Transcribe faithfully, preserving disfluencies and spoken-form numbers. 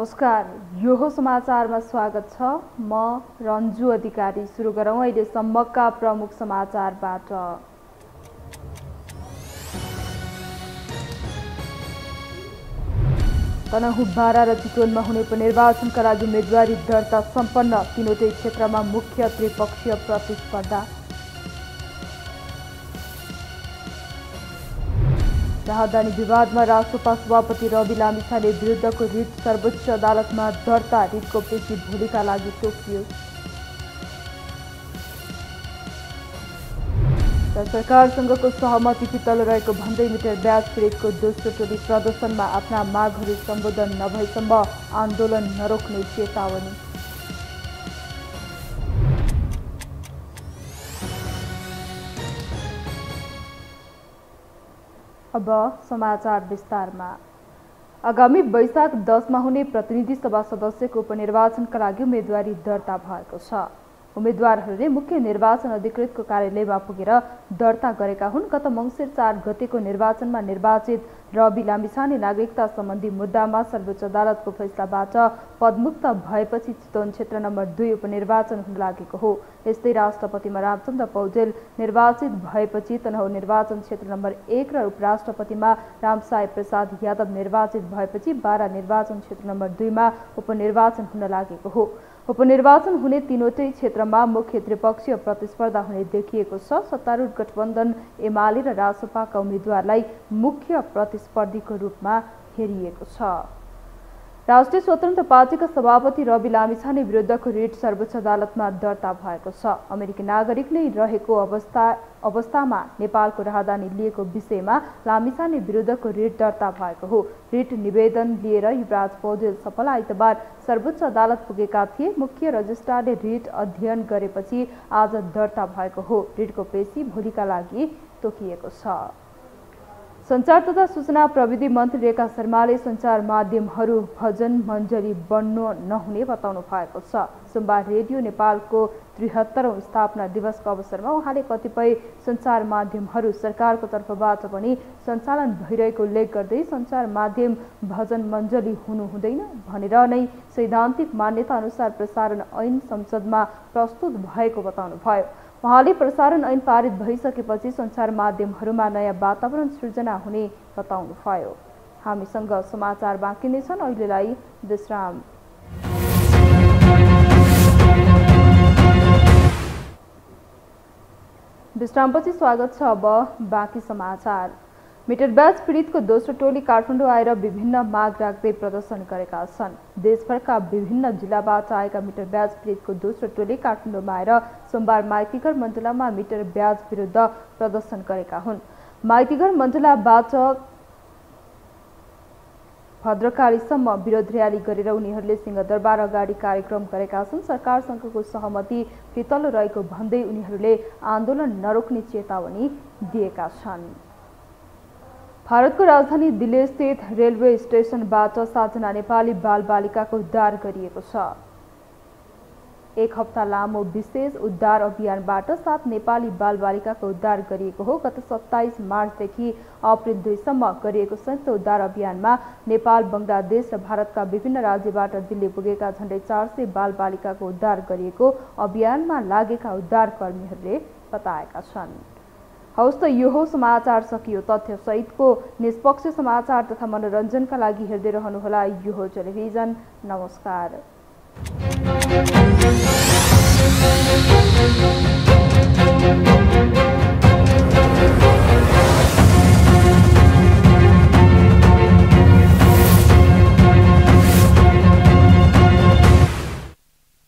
नमस्कार, यो हो समाचारमा स्वागत छ। म रन्जु अधिकारी। सुरु गरौँ अहिलेसम्मका प्रमुख समाचारबाट। तनहुँ बारा र चितवनमा हुने उपनिर्वाचनका लागि उम्मेदवारी दर्ता सम्पन्न। तीनवटै क्षेत्रमा मुख्य त्रिपक्षीय प्रतिस्पर्धा। राहदानी विवादमा राष्ट्रपा सभापति रवि लामिछाने विरुद्धको रिट सर्वोच्च अदालतमा दर्ता। रिटको पेशी भोलिका लागि तोकियो। र सरकारसँगको सहमति फितलो रहेको भन्दै मिटर ब्याज पीडितको दोस्रो टोली प्रदर्शनमा आफ्ना मागहरू सम्बोधन नभएसम्म आन्दोलन नरोक्ने चेतावनी। अब समाचार विस्तारमा। आगामी वैशाख दसमा हुने प्रतिनिधि सभा सदस्यको उपनिर्वाचनका लागि उम्मेदवारी दर्ता भएको छ। उम्मेदवारहरूले मुख्य निर्वाचन अधिकृतको कार्यालयमा पुगेर दर्ता गरेका हुन्। गत मङ्सिर चार गतेको निर्वाचनमा निर्वाचित रवि लामिछाने नागरिकता सम्बन्धी मुद्दामा सर्वोच्च अदालतको फैसलाबाट पदमुक्त भएपछि चितवन क्षेत्र नम्बर दुई उपनिर्वाचन हुन लागेको हो। यस्तै राष्ट्रपतिमा रामचन्द्र पौडेल निर्वाचित भएपछि तनहुँ निर्वाचन क्षेत्र नम्बर एक र उपराष्ट्रपतिमा रामसाई प्रसाद यादव निर्वाचित भएपछि बारा निर्वाचन क्षेत्र नम्बर दुईमा उपनिर्वाचन हुन लागेको हो। उपनिर्वाचन हुने तीनवटै क्षेत्रमा मुख्य त्रिपक्षीय प्रतिस्पर्धा हुने देखिएको छ। सत्तारूढ गठबन्धन एमाले र रासपाका उम्मेद्वारलाई मुख्य प्रतिस्पर्धीको रूपमा हेरिएको छ। राष्ट्रिय स्वतन्त्र पार्टीका सभापति रवि लामिछाने विरुद्धको रिट सर्वोच्च अदालतमा दर्ता भएको छ। अमेरिकी नागरिक नै रहेको अवस्था अवस्थामा नेपालको राहदानी लिएको विषयमा लामिछाने विरुद्धको रिट दर्ता भएको हो। रिट निवेदन लिएर युवराज पौडेल सफल आइतबार सर्वोच्च अदालत पुगेका थिए। मुख्य रजिस्ट्रारले रिट अध्ययन गरेपछि आज दर्ता भएको हो। रिटको पेशी भोलिका लागि तोकिएको छ। सञ्चार तथा सूचना प्रविधि मन्त्री रेखा शर्माले सञ्चार माध्यमहरू भजन मण्डली बन्नु नहुने बताउनु भएको छ। सोमबार रेडियो नेपालको त्रिहत्तरौं स्थापना दिवसको अवसरमा उहाँले कतिपय सञ्चार माध्यमहरू सरकारको तर्फबाट पनि सञ्चालन भइरहेको उल्लेख गर्दै सञ्चार माध्यम भजन मण्डली हुनु हुँदैन भनेर नै सैद्धान्तिक मान्यता अनुसार प्रसारण ऐन संसदमा प्रस्तुत भएको बताउनु भयो। उहाँले प्रसारण ऐन पारित भइसकेपछि सञ्चार माध्यमहरूमा नयाँ वातावरण सृजना हुने बताउनु भयो। हामीसँग समाचार बाँकी नै छन्, अहिलेलाई विश्राम। विश्रामपछि स्वागत छ। अब बाँकी समाचार। मिटर ब्याज पीडितको दोस्रो टोली काठमाडौँ आएर विभिन्न माग राख्दै प्रदर्शन गरेका छन्। देशभरका विभिन्न जिल्लाबाट आएका मिटर ब्याज पीडितको दोस्रो टोली काठमाडौँमा आएर सोमबार माइतीघर मण्डलामा मिटर ब्याज विरुद्ध प्रदर्शन गरेका हुन्। माइतीघर मण्डलाबाट भद्रकालीसम्म विरोध र्याली गरेर उनीहरूले सिंहदरबार अगाडि कार्यक्रम गरेका छन्। सरकारसँगको सहमति फितलो रहेको भन्दै उनीहरूले आन्दोलन नरोक्ने चेतावनी दिएका छन्। भारतको राजधानी दिल्ली स्थित रेलवे स्टेशनबाट सातजना नेपाली बालबालिकाको उद्धार गरिएको छ। एक हप्ता लामो विशेष उद्धार अभियानबाट सात नेपाली बालबालिकाको उद्धार गरिएको हो। गत सत्ताइस मार्चदेखि अप्रेल दुईसम्म गरिएको संयुक्त उद्धार अभियानमा नेपाल, बङ्गलादेश र भारतका विभिन्न राज्यबाट दिल्ली पुगेका झण्डै चार सय बालबालिकाको उद्धार गरिएको अभियानमा लागेका उद्धारकर्मीहरूले बताएका छन्। हवस् त यो हो समाचार सकियो। तथ्य सहितको निष्पक्ष समाचार तथा मनोरञ्जनका लागि हेर्दै रहनुहोला यो हो टेलिभिजन। नमस्कार। Thank you.